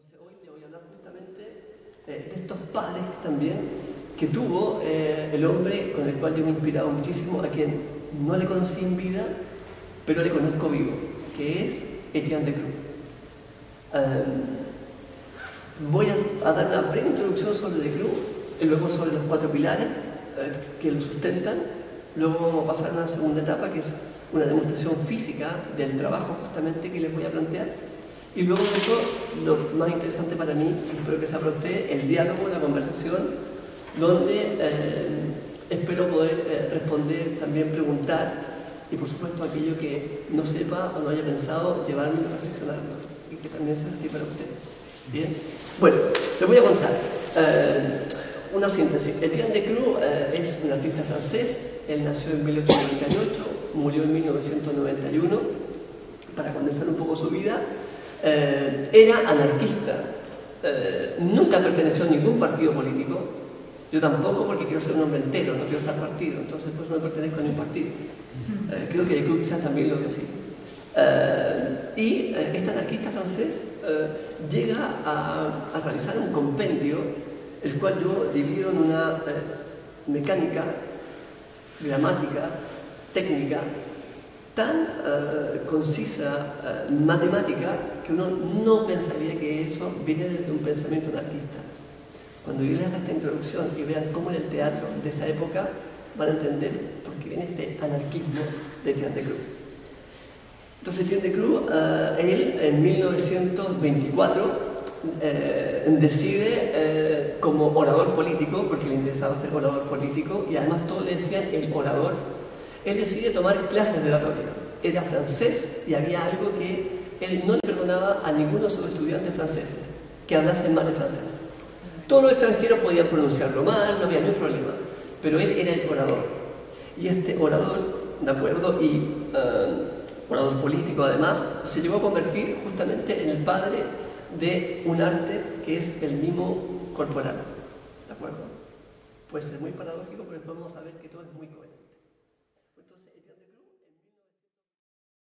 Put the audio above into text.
Entonces hoy le voy a hablar justamente de estos padres también que tuvo el hombre con el cual yo me he inspirado muchísimo, a quien no le conocí en vida, pero le conozco vivo, que es Etienne de Cruz. Voy a dar una breve introducción sobre de Cruz, y luego sobre los 4 pilares que lo sustentan. Luego vamos a pasar a una segunda etapa, que es una demostración física del trabajo justamente que les voy a plantear. Y luego de eso, lo más interesante para mí, y espero que sea para ustedes, el diálogo, la conversación, donde espero poder responder, también preguntar, y por supuesto aquello que no sepa o no haya pensado, llevarme a reflexionar más, y que también sea así para ustedes. Bien, bueno, les voy a contar una síntesis. Etienne de Cruz es un artista francés. Él nació en 1898, murió en 1991. Para condensar un poco su vida, era anarquista, nunca perteneció a ningún partido político. Yo tampoco, porque quiero ser un hombre entero, no quiero estar partido, entonces por eso no pertenezco a ningún partido. Creo que de Cruz quizás también lo veo así. Y este anarquista francés llega a realizar un compendio, el cual yo divido en una mecánica, gramática, técnica, tan concisa, matemática, que uno no pensaría que eso viene desde un pensamiento anarquista. Cuando yo les haga esta introducción y vean cómo en el teatro de esa época, van a entender por qué viene este anarquismo de Etienne de Cruz. Entonces Etienne de Cruz, él en 1924 decide como orador político, porque le interesaba ser orador político, y además todos le decían el orador. Él decide tomar clases de oratoria. Era francés y había algo que él no le perdonaba a ninguno de sus estudiantes franceses, que hablasen mal el francés. Todos los extranjeros podían pronunciarlo mal, no había ningún problema, pero él era el orador. Y este orador, ¿de acuerdo? Y orador político además, se llegó a convertir justamente en el padre de un arte que es el mimo corporal. ¿De acuerdo? Puede ser muy paradójico, pero después vamos a ver que todo es muy coherente.